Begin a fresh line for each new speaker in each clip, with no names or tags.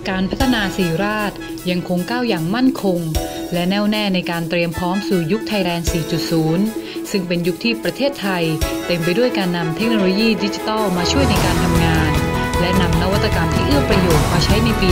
การพัฒนาศรีราชยังคงก้าวอย่างมั่นคงและแน่วแน่ในการเตรียมพร้อมสู่ยุคไทยแลนด์ 4.0 ซึ่งเป็นยุคที่ประเทศไทยเต็มไปด้วยการนำเทคโนโลยีดิจิทัลมาช่วยในการทำงานและนำนวัตกรรมที่เอื้อประโยชน์มาใช้ในปี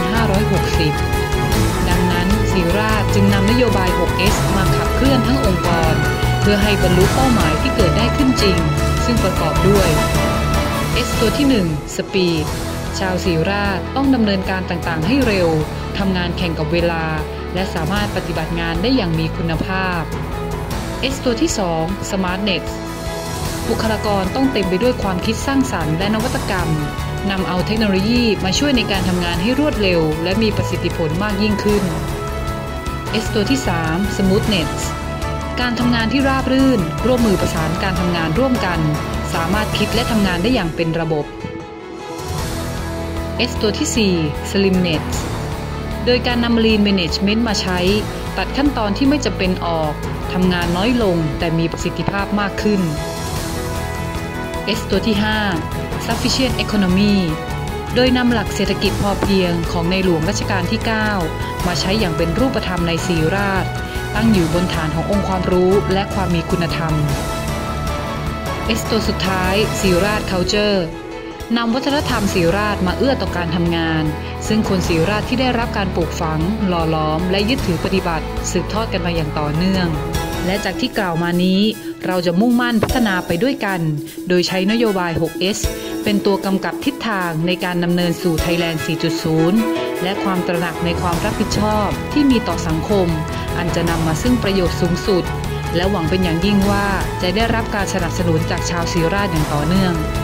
2560 ดังนั้นศรีราชจึงนำนโยบาย 6S มาขับเคลื่อนทั้งองค์กรเพื่อให้บรรลุเป้าหมายที่เกิดได้ขึ้นจริงซึ่งประกอบด้วย S ตัวที่ 1 Speed ชาวศรีราชต้องดำเนินการต่างๆให้เร็วทำงานแข่งกับเวลาและสามารถปฏิบัติงานได้อย่างมีคุณภาพ S ตัวที่ 2 Smartness บุคลากรต้องเต็มไปด้วยความคิดสร้างสรรค์และนวัตกรรมนำเอาเทคโนโลยีมาช่วยในการทำงานให้รวดเร็วและมีประสิทธิผลมากยิ่งขึ้น S ตัวที่ 3 Smoothness การทำงานที่ราบรื่นร่วมมือประสานการทำงานร่วมกันสามารถคิดและทำงานได้อย่างเป็นระบบ S ตัวที่ 4 Slimness โดยการนำ Lean Management มาใช้ตัดขั้นตอนที่ไม่จำเป็นออกทำงานน้อยลงแต่มีประสิทธิภาพมากขึ้น S ตัวที่ 5 Sufficient Economy โดยนำหลักเศรษฐกิจพอเพียงของในหลวงรัชกาลที่ 9 มาใช้อย่างเป็นรูปธรรมในศรีราชตั้งอยู่บนฐานขององค์ความรู้และความมีคุณธรรม S ตัวสุดท้ายศรีราช Culture นำวัฒนธรรมศรีราชมาเอื้อต่อการทำงานซึ่งคนศรีราชที่ได้รับการปลูกฝังหล่อหลอมและยึดถือปฏิบัติสืบทอดกันมาอย่างต่อเนื่องและจากที่กล่าวมานี้เราจะมุ่งมั่นพัฒนาไปด้วยกันโดยใช้นโยบาย 6S เป็นตัวกำกับทิศทางในการดำเนินสู่ไทยแลนด์ 4.0 และความตระหนักในความรับผิดชอบที่มีต่อสังคมอันจะนำมาซึ่งประโยชน์สูงสุดและหวังเป็นอย่างยิ่งว่าจะได้รับการสนับสนุนจากชาวศรีราชอย่างต่อเนื่อง